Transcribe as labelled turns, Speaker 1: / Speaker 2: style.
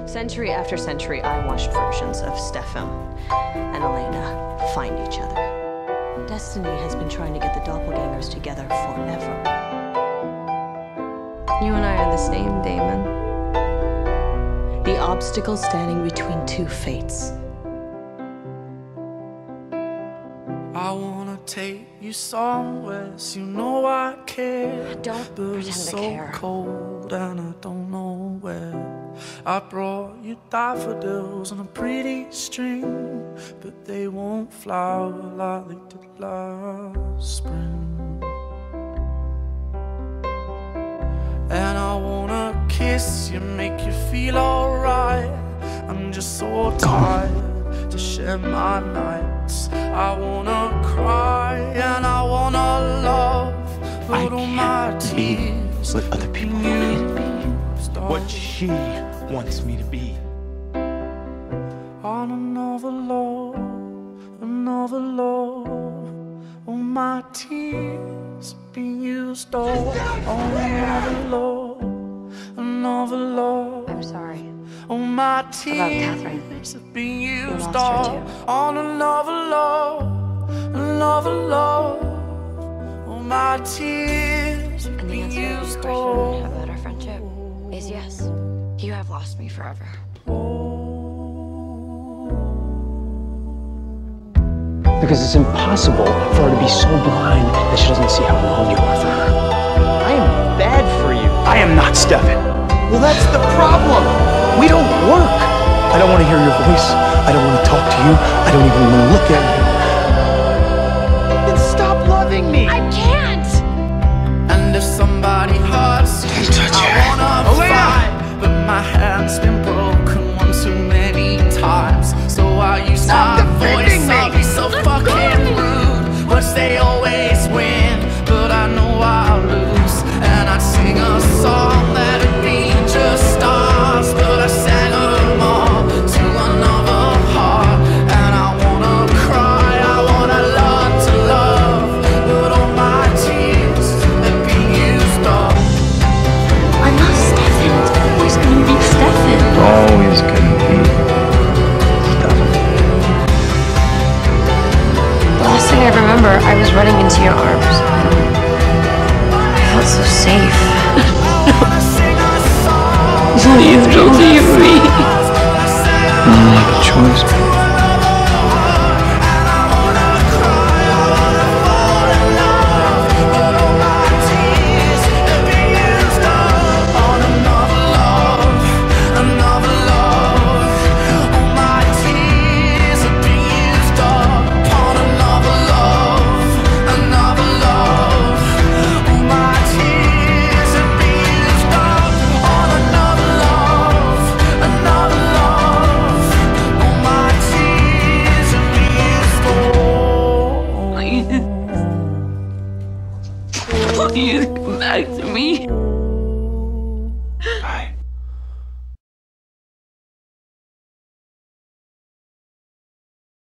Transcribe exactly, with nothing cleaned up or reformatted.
Speaker 1: Century after century, I watched versions of Stefan and Elena find each other. Destiny has been trying to get the doppelgangers together forever. You and I are the same, Damon. The obstacle standing between two fates.
Speaker 2: I wanna take you somewhere, so you know I care.
Speaker 1: Don't
Speaker 2: but
Speaker 1: pretend
Speaker 2: it's
Speaker 1: to
Speaker 2: so
Speaker 1: care.
Speaker 2: cold and I don't know where. I brought you daffodils on a pretty string, but they won't flower like they did last spring. And I wanna kiss you, make you feel alright. I'm just so tired to share my nights. I wanna cry and I wanna love, but all my tears
Speaker 3: let other people know what she wants me to be.
Speaker 2: On another love, another love, all my tears have been used all on another love, another love.
Speaker 1: I'm sorry.
Speaker 2: Oh, my
Speaker 1: About
Speaker 2: tears
Speaker 1: Catherine.
Speaker 2: have been used
Speaker 1: lost her
Speaker 2: all
Speaker 1: too.
Speaker 2: on another love, another love. Oh, my tears have
Speaker 1: And the
Speaker 2: been
Speaker 1: answer to your
Speaker 2: used
Speaker 1: question
Speaker 2: all.
Speaker 1: about our friendship is yes. You have lost me forever.
Speaker 3: Because it's impossible for her to be so blind that she doesn't see how wrong you are for her. I am bad for you. I am not Stefan. Well, that's the problem. We don't work. I don't want to hear your voice. I don't want to talk to you. I don't even want to look at you. Then stop loving me.
Speaker 1: I can't!
Speaker 2: And if somebody hurts you,
Speaker 3: touch
Speaker 2: I
Speaker 3: her.
Speaker 2: wanna
Speaker 3: Elena!
Speaker 2: fight, but my hand's been broken one too many times. So I use
Speaker 3: Stop
Speaker 2: my
Speaker 3: defending
Speaker 2: voice.
Speaker 3: me!
Speaker 2: I'll be so fucking rude, but they always win. But I know I'll lose, and I'd sing a song that'd be just stars, but I sang them all to another heart. And I wanna cry, I wanna learn to love, but all my tears have been used up.
Speaker 1: I'm not Stefan. It's always gonna be Stefan.
Speaker 3: Always gonna be Stefan.
Speaker 1: The last thing I remember, I was running into your arms. I felt so safe. Please don't leave me.
Speaker 3: I don't have a choice.
Speaker 1: Please come back to me.